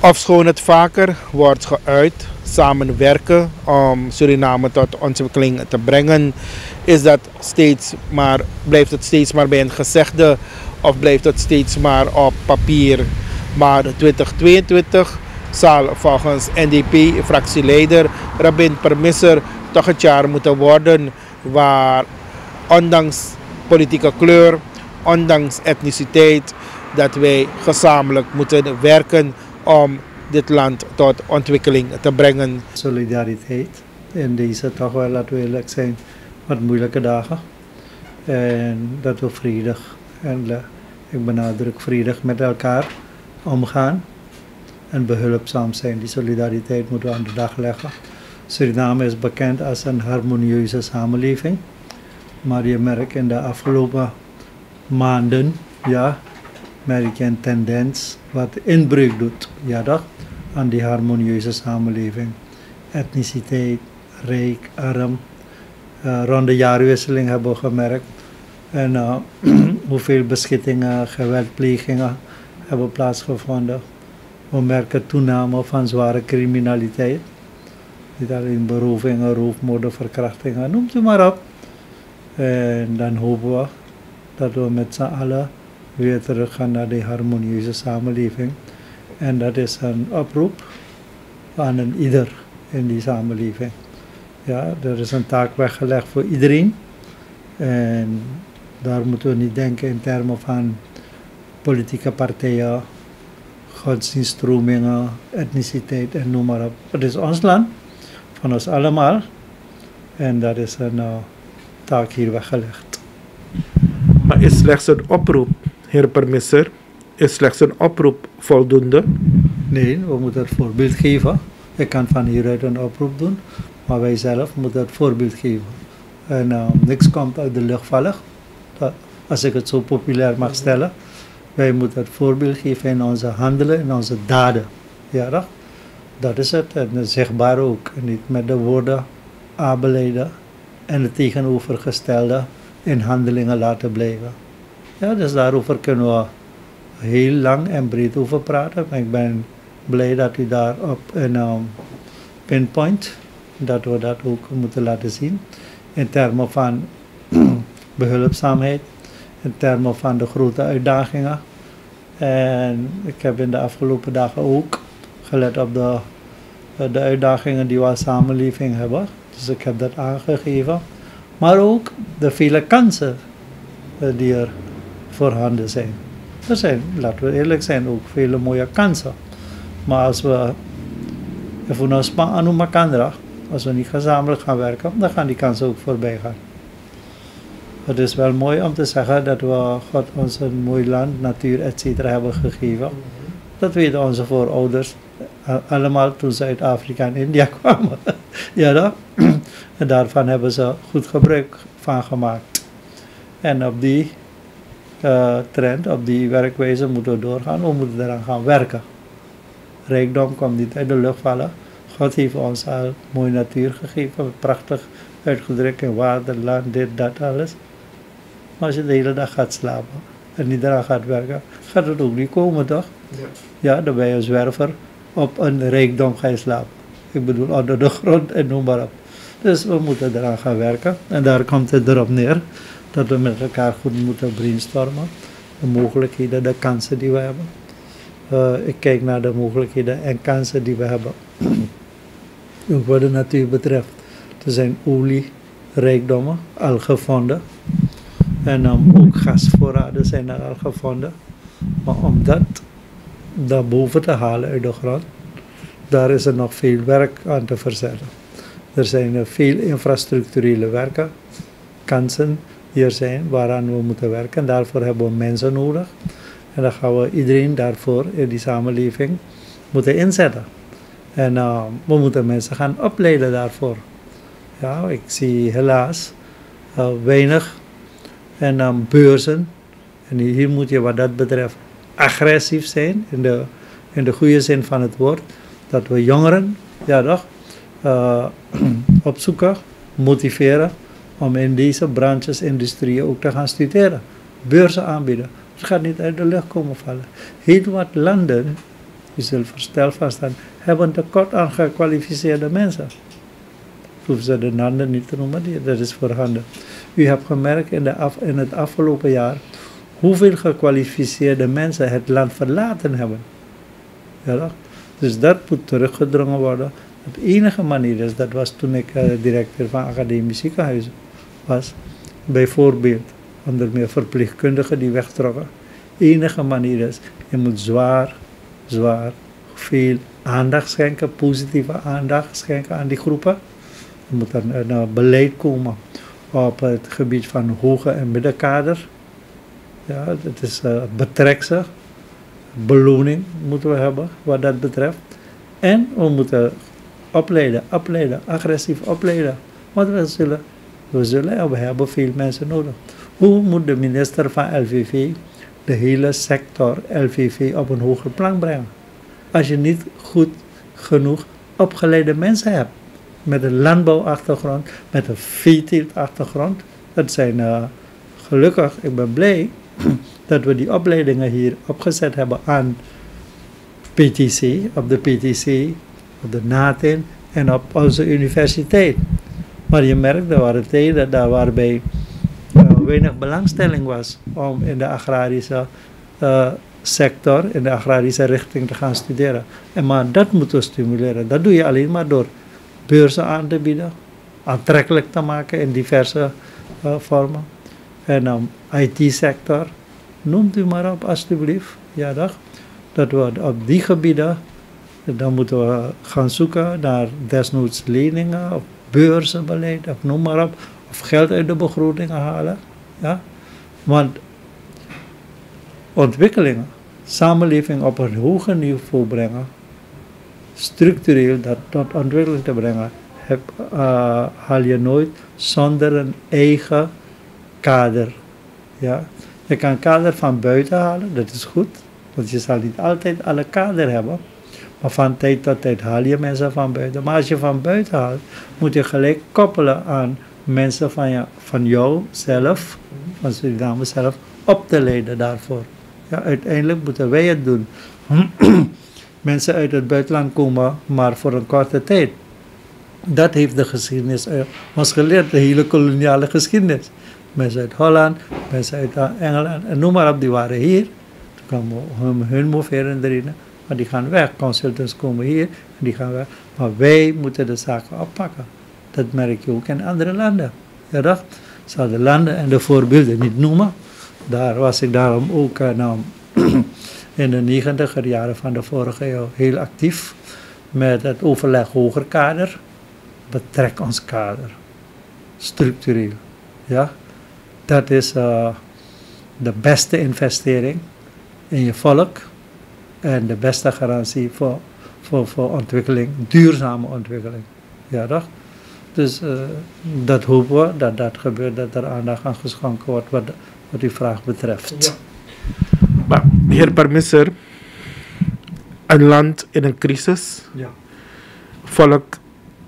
Ofschoon het vaker wordt geuit, samenwerken om Suriname tot ontwikkeling te brengen, blijft het steeds maar bij een gezegde of blijft het steeds maar op papier. Maar 2022 zal volgens NDP-fractieleider Rabin Permisser toch het jaar moeten worden waar ondanks politieke kleur, ondanks etniciteit, dat wij gezamenlijk moeten werken om dit land tot ontwikkeling te brengen. Solidariteit in deze toch wel, laten we eerlijk zijn, wat moeilijke dagen. En dat we vredig, en ik benadruk vredig met elkaar omgaan en behulpzaam zijn. Die solidariteit moeten we aan de dag leggen. Suriname is bekend als een harmonieuze samenleving. Maar je merkt in de afgelopen maanden, ja, merk je een tendens wat inbreuk doet, ja toch, aan die harmonieuze samenleving. Etniciteit, rijk, arm. Rond de jaarwisseling hebben we gemerkt en hoeveel beschittingen, geweldplegingen hebben plaatsgevonden. We merken toename van zware criminaliteit. Niet alleen berovingen, roofmoorden, verkrachtingen, noemt u maar op. En dan hopen we dat we met z'n allen weer terug gaan naar die harmonieuze samenleving. En dat is een oproep aan een ieder in die samenleving. Ja, er is een taak weggelegd voor iedereen. En daar moeten we niet denken in termen van politieke partijen, godsdienststromingen, etniciteit en noem maar op. Het is ons land, van ons allemaal. En dat is een taak hier weggelegd. Maar is slechts een oproep, heer Permisser, is slechts een oproep voldoende? Nee, we moeten het voorbeeld geven. Ik kan van hieruit een oproep doen, maar wij zelf moeten het voorbeeld geven. En niks komt uit de lucht vallen, als ik het zo populair mag stellen. Wij moeten het voorbeeld geven in onze handelen, in onze daden. Ja, dat is het. En het zichtbaar ook. En niet met de woorden aanbeleiden en het tegenovergestelde in handelingen laten blijven. Ja, dus daarover kunnen we heel lang en breed over praten. Maar ik ben blij dat u daarop een pinpoint, dat we dat ook moeten laten zien. In termen van behulpzaamheid, in termen van de grote uitdagingen. En ik heb in de afgelopen dagen ook gelet op de uitdagingen die we als samenleving hebben. Dus ik heb dat aangegeven. Maar ook de vele kansen die er voorhanden zijn. Er zijn, laten we eerlijk zijn, ook vele mooie kansen. Maar als we als we niet gezamenlijk gaan werken, dan gaan die kansen ook voorbij gaan. Het is wel mooi om te zeggen dat we God ons een mooi land, natuur, etc. hebben gegeven. Dat weten onze voorouders allemaal toen ze uit Afrika en India kwamen. Ja, dat? En daarvan hebben ze goed gebruik van gemaakt. En op die trend, op die werkwijze moeten we doorgaan. We moeten eraan gaan werken. Rijkdom komt niet uit de lucht vallen. God heeft ons al mooie natuur gegeven, prachtig uitgedrukt in water, land, dit, dat, alles. Maar als je de hele dag gaat slapen en niet eraan gaat werken, gaat het ook niet komen, toch? Ja, dan ben je een zwerver, op een rijkdom ga je slapen. Ik bedoel, onder de grond en noem maar op. Dus we moeten eraan gaan werken. En daar komt het erop neer dat we met elkaar goed moeten brainstormen. De mogelijkheden, de kansen die we hebben. Ik kijk naar de mogelijkheden en kansen die we hebben. Ook wat de natuur betreft. Er zijn olierijkdommen al gevonden. En ook gasvoorraden zijn er al gevonden. Maar om dat daarboven te halen uit de grond, daar is er nog veel werk aan te verzetten. Er zijn veel infrastructurele werken, kansen die er zijn waaraan we moeten werken. En daarvoor hebben we mensen nodig. En dan gaan we iedereen daarvoor in die samenleving moeten inzetten. En we moeten mensen gaan opleiden daarvoor. Ja, ik zie helaas weinig en beurzen. En hier moet je wat dat betreft agressief zijn, in de goede zin van het woord. Dat we jongeren, ja toch, opzoeken, motiveren om in deze branches, industrieën ook te gaan studeren. Beurzen aanbieden. Het gaat niet uit de lucht komen vallen. Heel wat landen U zult versteld van staan. Hebben tekort aan gekwalificeerde mensen. Hoeven ze de namen niet te noemen, dat is voorhanden. U hebt gemerkt in het afgelopen jaar hoeveel gekwalificeerde mensen het land verlaten hebben. Ja, dus dat moet teruggedrongen worden. De enige manier is, dat was toen ik directeur van Academisch Ziekenhuizen was, bijvoorbeeld onder meer verpleegkundigen die wegtrokken. De enige manier is, je moet zwaar veel aandacht schenken, positieve aandacht schenken aan die groepen. Er moet een beleid komen op het gebied van hoge en middenkader. Ja, het is betrek ze. Beloning moeten we hebben wat dat betreft. En we moeten opleiden, agressief opleiden. Want we hebben veel mensen nodig. Hoe moet de minister van LVV de hele sector LVV op een hoger plan brengen? Als je niet goed genoeg opgeleide mensen hebt. Met een landbouwachtergrond, met een veeteeltachtergrond. Dat zijn gelukkig, ik ben blij dat we die opleidingen hier opgezet hebben aan PTC, op de PTC, op de NATIN en op onze universiteit. Maar je merkt, er waren tijden daar waarbij weinig belangstelling was om in de agrarische sector, in de agrarische richting te gaan studeren. Maar dat moeten we stimuleren. Dat doe je alleen maar door beurzen aan te bieden, aantrekkelijk te maken in diverse vormen. En IT-sector, noemt u maar op alsjeblieft. Ja, dat we op die gebieden, dan moeten we gaan zoeken naar desnoods leningen of beurzenbeleid of noem maar op. Of geld uit de begrotingen halen. Ja? Want ontwikkelingen, samenleving op een hoger niveau brengen, structureel dat tot ontwikkeling te brengen, haal je nooit zonder een eigen kader. Ja? Je kan een kader van buiten halen, dat is goed, want je zal niet altijd alle kader hebben. Maar van tijd tot tijd haal je mensen van buiten. Maar als je van buiten haalt, moet je gelijk koppelen aan mensen van jou zelf, van Suriname zelf, op te leiden daarvoor. Ja, uiteindelijk moeten wij het doen. Mensen uit het buitenland komen maar voor een korte tijd. Dat heeft de geschiedenis ons geleerd, de hele koloniale geschiedenis. Mensen uit Holland, mensen uit Engeland, en noem maar op, die waren hier. Toen kwamen hun moveren erin, maar die gaan weg. Consultants komen hier en die gaan weg. Maar wij moeten de zaken oppakken. Dat merk je ook in andere landen. Ja, dat? Ik zal de landen en de voorbeelden niet noemen. Daar was ik daarom ook in de 90er jaren van de vorige eeuw heel actief met het overleg hoger kader. Betrek ons kader. Structureel. Ja? Dat is de beste investering in je volk en de beste garantie voor ontwikkeling, duurzame ontwikkeling. Ja, toch? Dus dat hopen we, dat gebeurt, dat er aandacht aan geschonken wordt wat die vraag betreft. Ja. Maar, heer Parmisser, een land in een crisis, ja. Volk,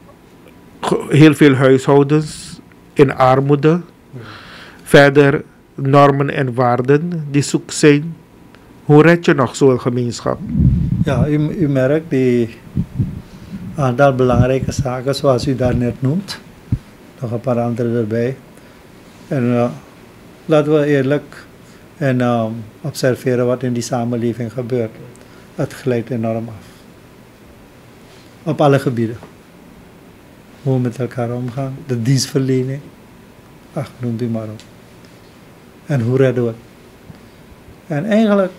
heel veel huishoudens in armoede, ja. Verder normen en waarden die zoek zijn. Hoe red je nog zo'n gemeenschap? Ja, u merkt die aantal belangrijke zaken zoals u daarnet noemt. Nog een paar andere erbij. En laten we eerlijk en observeren wat in die samenleving gebeurt. Het glijdt enorm af. Op alle gebieden. Hoe we met elkaar omgaan. De dienstverlening. Ach, noemt u maar op. En hoe redden we het? En eigenlijk,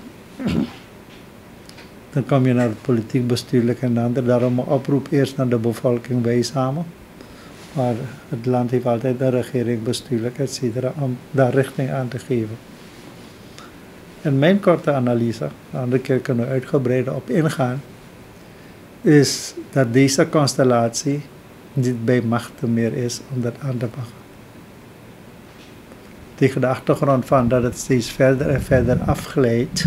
dan kom je naar het politiek, bestuurlijk en ander. Daarom een oproep eerst naar de bevolking, wij samen. Maar het land heeft altijd een regering, bestuurlijk, etc. om daar richting aan te geven. En mijn korte analyse, de andere keer kunnen we uitgebreid op ingaan, is dat deze constellatie niet bij machten meer is om dat aan te pakken. Tegen de achtergrond van dat het steeds verder en verder afglijdt,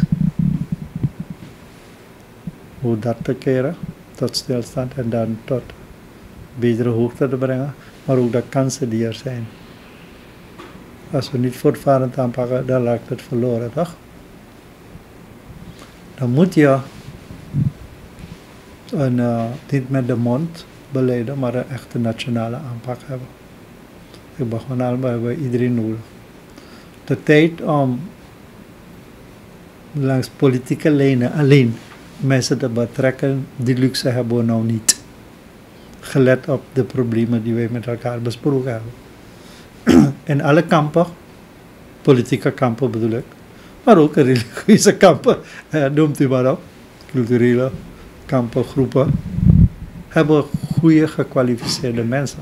hoe dat te keren, tot stilstand en dan tot betere hoogte te brengen, maar ook de kansen die er zijn. Als we niet voortvarend aanpakken, dan lijkt het verloren, toch? Dan moet je niet met de mond beleiden, maar een echte nationale aanpak hebben. Ik begon al bij iedereen nodig. De tijd om langs politieke lijnen alleen mensen te betrekken, die luxe hebben we nou niet. Gelet op de problemen die wij met elkaar besproken hebben. In alle kampen, politieke kampen bedoel ik, maar ook religieuze kampen, noemt u maar op, culturele kampen, groepen, hebben goede gekwalificeerde mensen.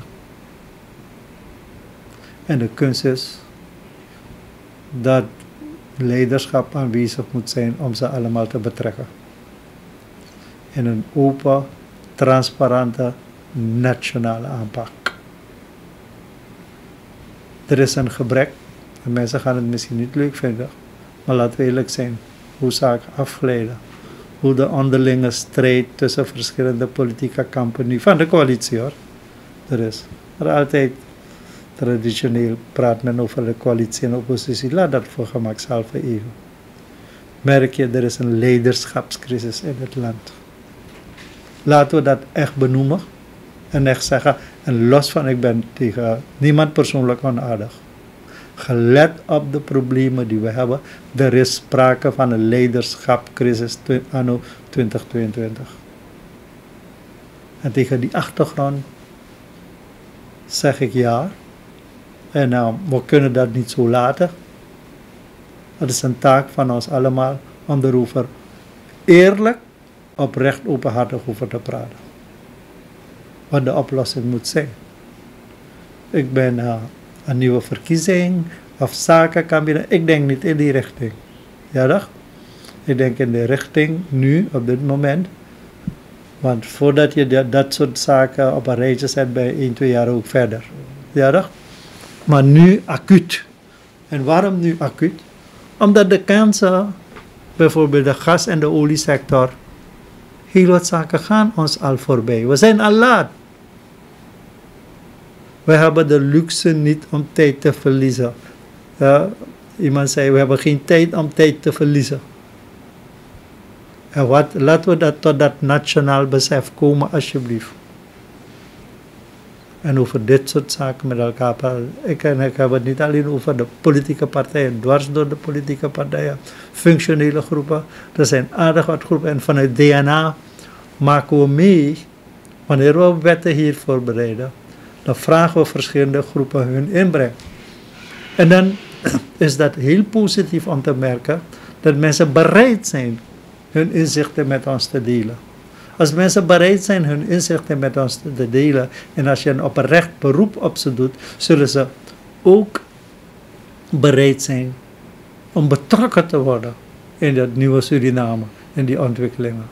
En de kunst is dat leiderschap aanwezig moet zijn om ze allemaal te betrekken. In een open, transparante, nationale aanpak. Er is een gebrek, en mensen gaan het misschien niet leuk vinden, maar laten we eerlijk zijn, hoe zaken afglijden. Hoe de onderlinge strijd tussen verschillende politieke kampen nu, van de coalitie hoor, er is. Maar altijd traditioneel praat men over de coalitie en oppositie, laat dat voor gemakshalve even. Merk je, er is een leiderschapscrisis in het land. Laten we dat echt benoemen en echt zeggen, en los van ik ben tegen niemand persoonlijk onaardig. Gelet op de problemen die we hebben, er is sprake van een leiderschapscrisis anno 2022. En tegen die achtergrond zeg ik ja. En we kunnen dat niet zo laten. Het is een taak van ons allemaal om erover eerlijk, oprecht, openhartig over te praten. Wat de oplossing moet zijn. Ik ben een nieuwe verkiezing of zakenkabinet. Ik denk niet in die richting. Ja toch? Ik denk in de richting nu, op dit moment. Want voordat je dat soort zaken op een rijtje zet, bij 1, 2 jaar ook verder. Ja toch? Maar nu acuut. En waarom nu acuut? Omdat de kansen, bijvoorbeeld de gas- en de oliesector, heel wat zaken gaan ons al voorbij. We zijn al laat. We hebben de luxe niet om tijd te verliezen. Ja, iemand zei, we hebben geen tijd om tijd te verliezen. En laten we dat tot dat nationaal besef komen, alsjeblieft. En over dit soort zaken met elkaar praten. Ik heb het niet alleen over de politieke partijen, dwars door de politieke partijen, functionele groepen. Er zijn aardig wat groepen en vanuit DNA maken we mee, wanneer we wetten hier voorbereiden, dan vragen we verschillende groepen hun inbreng. En dan is dat heel positief om te merken dat mensen bereid zijn hun inzichten met ons te delen. Als mensen bereid zijn hun inzichten met ons te delen en als je een oprecht beroep op ze doet, zullen ze ook bereid zijn om betrokken te worden in dat nieuwe Suriname, in die ontwikkelingen.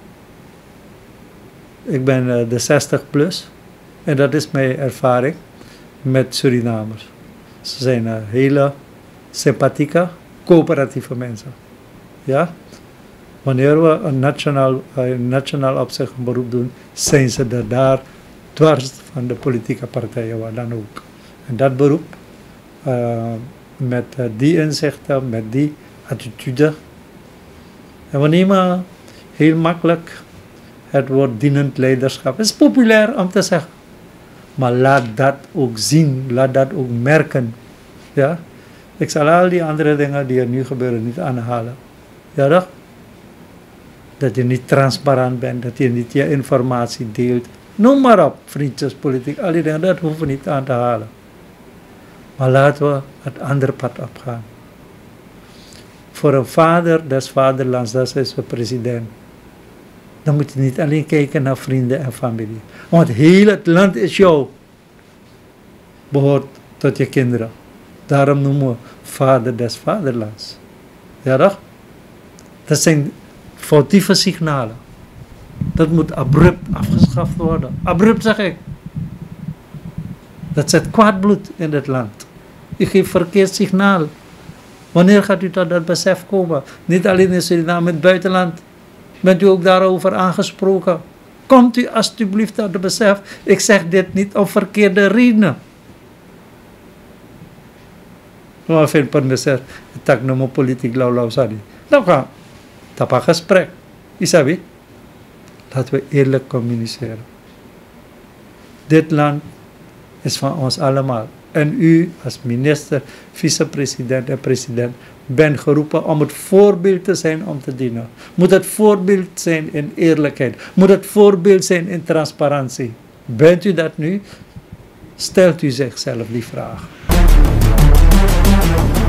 Ik ben de 60 plus en dat is mijn ervaring met Surinamers. Ze zijn hele sympathieke, coöperatieve mensen. Ja? Wanneer we een nationaal opzicht een beroep doen, zijn ze er daar dwars van de politieke partijen, waar dan ook. En dat beroep, met die inzichten, met die attitude. En we nemen heel makkelijk het woord dienend leiderschap. Het is populair om te zeggen. Maar laat dat ook zien, laat dat ook merken. Ja? Ik zal al die andere dingen die er nu gebeuren niet aanhalen. Ja toch? Dat je niet transparant bent, dat je niet je informatie deelt. Noem maar op, vriendjespolitiek, al die dingen, dat hoeven we niet aan te halen. Maar laten we het andere pad opgaan. Voor een vader des vaderlands, dat is de president. Dan moet je niet alleen kijken naar vrienden en familie. Want heel het land is jou. Behoort tot je kinderen. Daarom noemen we vader des vaderlands. Ja toch? Dat zijn foutieve signalen. Dat moet abrupt afgeschaft worden. Abrupt zeg ik. Dat zet kwaad bloed in het land. Je geeft verkeerd signaal. Wanneer gaat u tot dat besef komen? Niet alleen in Suriname, in het buitenland. Bent u ook daarover aangesproken? Komt u alsjeblieft tot het besef. Ik zeg dit niet om verkeerde redenen. Maar veel mensen tak nomo politiek lau sadi. Nou gaan. Tapa gesprek. Isabi. Laten we eerlijk communiceren. Dit land is van ons allemaal. En u als minister, vicepresident en president bent geroepen om het voorbeeld te zijn om te dienen. Moet het voorbeeld zijn in eerlijkheid. Moet het voorbeeld zijn in transparantie. Bent u dat nu? Stelt u zichzelf die vraag.